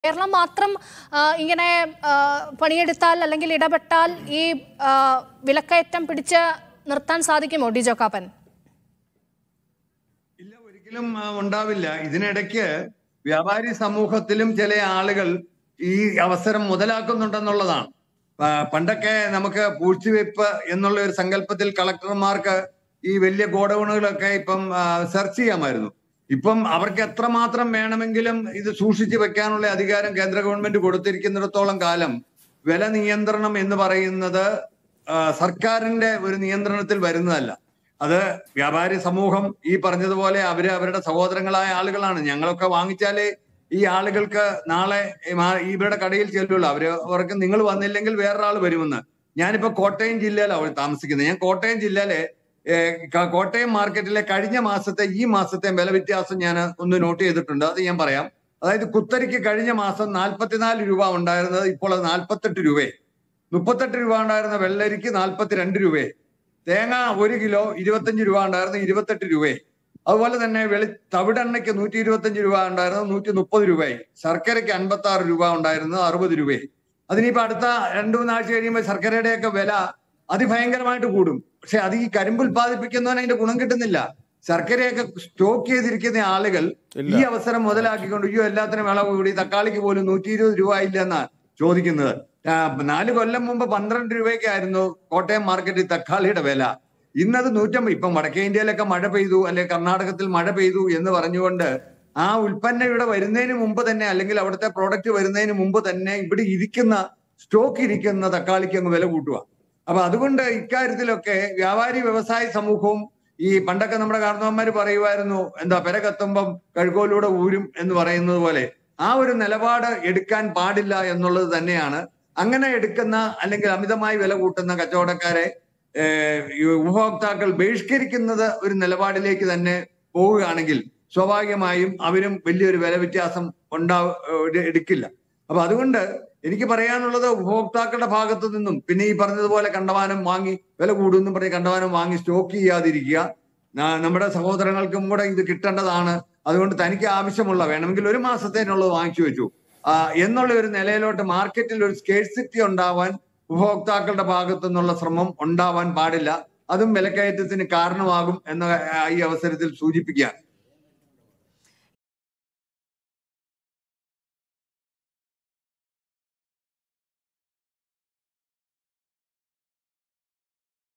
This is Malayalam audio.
കേരളം മാത്രം ഇങ്ങനെ പണിയെടുത്താൽ അല്ലെങ്കിൽ ഇടപെട്ടാൽ ഈ വിലക്കയറ്റം പിടിച്ച് നിർത്താൻ സാധിക്കുമോ ഡി ജോക്കാപ്പൻ? ഇല്ല, ഒരിക്കലും ഉണ്ടാവില്ല. ഇതിനിടയ്ക്ക് വ്യാപാരി സമൂഹത്തിലും ചില ആളുകൾ ഈ അവസരം മുതലാക്കുന്നുണ്ടെന്നുള്ളതാണ്. പണ്ടൊക്കെ നമുക്ക് പൂഴ്ത്തിവെപ്പ് എന്നുള്ള ഒരു സങ്കല്പത്തിൽ കളക്ടർമാർക്ക് ഈ വലിയ ഗോഡൌണുകളൊക്കെ ഇപ്പം സെർച്ച് ചെയ്യാമായിരുന്നു. ഇപ്പം അവർക്ക് എത്രമാത്രം വേണമെങ്കിലും ഇത് സൂക്ഷിച്ചു വെക്കാനുള്ള അധികാരം കേന്ദ്ര ഗവൺമെന്റ് കൊടുത്തിരിക്കുന്നിടത്തോളം കാലം വില നിയന്ത്രണം എന്ന് പറയുന്നത് സർക്കാരിന്റെ ഒരു നിയന്ത്രണത്തിൽ വരുന്നതല്ല. അത് വ്യാപാരി സമൂഹം ഈ പറഞ്ഞതുപോലെ അവരുടെ സഹോദരങ്ങളായ ആളുകളാണ്. ഞങ്ങളൊക്കെ വാങ്ങിച്ചാലേ ഈ ആളുകൾക്ക് നാളെ ഇവരുടെ കടയിൽ ചെല്ലുള്ളൂ. അവർക്ക് നിങ്ങൾ വന്നില്ലെങ്കിൽ വേറൊരാൾ വരുമെന്ന്. ഞാനിപ്പോ കോട്ടയം ജില്ലയിലാണ് താമസിക്കുന്നത്. ഞാൻ കോട്ടയം ജില്ലയിലെ കോട്ടയം മാർക്കറ്റിലെ കഴിഞ്ഞ മാസത്തെ ഈ മാസത്തെ വില വ്യത്യാസം ഞാൻ ഒന്ന് നോട്ട് ചെയ്തിട്ടുണ്ട്. അത് ഞാൻ പറയാം. അതായത് കുത്തരിക്ക് കഴിഞ്ഞ മാസം 44 രൂപ ഉണ്ടായിരുന്നത് ഇപ്പോൾ അത് 48 രൂപയെ. 38 രൂപ ഉണ്ടായിരുന്ന വെള്ളരിക്ക് 42 രൂപയെ. തേങ്ങ 1 കിലോ 25 രൂപ ഉണ്ടായിരുന്ന 28 രൂപയെ. അതുപോലെ തന്നെ തവിടെണ്ണയ്ക്ക് 125 രൂപ ഉണ്ടായിരുന്നത് 130 രൂപയായി. ശർക്കരയ്ക്ക് 56 രൂപ ഉണ്ടായിരുന്നത് 60 രൂപയായി. അതിനിപ്പോ അടുത്ത 2-3 ആഴ്ച കഴിയുമ്പോൾ ശർക്കരയുടെയൊക്കെ വില അതിഭയങ്കരമായിട്ട് കൂടും. പക്ഷെ അത് ഈ കരിമ്പ് ഉൽപ്പാദിപ്പിക്കുന്നവന് അതിന്റെ ഗുണം കിട്ടുന്നില്ല. ശർക്കരയൊക്കെ സ്റ്റോക്ക് ചെയ്തിരിക്കുന്ന ആളുകൾ ഈ അവസരം മുതലാക്കിക്കൊണ്ട് എല്ലാത്തിനും വില കൂടി. തക്കാളിക്ക് പോലും 120 രൂപ ഇല്ലെന്നാ ചോദിക്കുന്നത്. 4 കൊല്ലം മുമ്പ് 12 രൂപയ്ക്കായിരുന്നു കോട്ടയം മാർക്കറ്റിൽ തക്കാളിയുടെ വില. ഇന്നത് 150. ഇപ്പം വടക്കേ ഇന്ത്യയിലൊക്കെ മഴ പെയ്തു, അല്ലെ കർണാടകത്തിൽ മഴ പെയ്തു എന്ന് പറഞ്ഞുകൊണ്ട് ആ ഉൽപ്പന്നം ഇവിടെ വരുന്നതിന് മുമ്പ് തന്നെ, അല്ലെങ്കിൽ അവിടുത്തെ പ്രോഡക്റ്റ് വരുന്നതിന് മുമ്പ് തന്നെ ഇവിടെ സ്റ്റോക്ക് ഇരിക്കുന്ന തക്കാളിക്ക് അങ്ങ് വില കൂട്ടുക. അപ്പൊ അതുകൊണ്ട് ഇക്കാര്യത്തിലൊക്കെ വ്യാപാരി വ്യവസായ സമൂഹവും പണ്ടൊക്കെ നമ്മുടെ കാരണവന്മാര് പറയുമായിരുന്നു, പെര കത്തുമ്പം കഴുകോലൂടെ ഊരും എന്ന് പറയുന്നത് പോലെ ആ ഒരു നിലപാട് എടുക്കാൻ പാടില്ല എന്നുള്ളത് തന്നെയാണ്. അങ്ങനെ എടുക്കുന്ന അല്ലെങ്കിൽ അമിതമായി വില കൂട്ടുന്ന കച്ചവടക്കാരെ ഉപഭോക്താക്കൾ ബഹിഷ്കരിക്കുന്നത് ഒരു നിലപാടിലേക്ക് തന്നെ പോവുകയാണെങ്കിൽ സ്വാഭാവികമായും അവരും വലിയൊരു വില വ്യത്യാസം എടുക്കില്ല. അപ്പൊ അതുകൊണ്ട് എനിക്ക് പറയാനുള്ളത്, ഉപഭോക്താക്കളുടെ ഭാഗത്തു നിന്നും പിന്നെ ഈ പറഞ്ഞതുപോലെ കണ്ടമാനം വാങ്ങി വില കൂടുമെന്നും പറഞ്ഞ് കണ്ടമാനം വാങ്ങി സ്റ്റോക്ക് ചെയ്യാതിരിക്കുക. നമ്മുടെ സഹോദരങ്ങൾക്കും കൂടെ ഇത് കിട്ടേണ്ടതാണ്. അതുകൊണ്ട് തനിക്ക് ആവശ്യമുള്ള വേണമെങ്കിൽ 1 മാസത്തേനുള്ളത് വാങ്ങിച്ചു വെച്ചു എന്നുള്ള ഒരു നിലയിലോട്ട് മാർക്കറ്റിൽ ഒരു സ്കേഴ്സിറ്റി ഉണ്ടാവാൻ ഉപഭോക്താക്കളുടെ ഭാഗത്തു നിന്നുള്ള ശ്രമം ഉണ്ടാവാൻ പാടില്ല. അതും വിലക്കയറ്റത്തിന് കാരണമാകും എന്ന് ഈ അവസരത്തിൽ സൂചിപ്പിക്കുകയാണ്.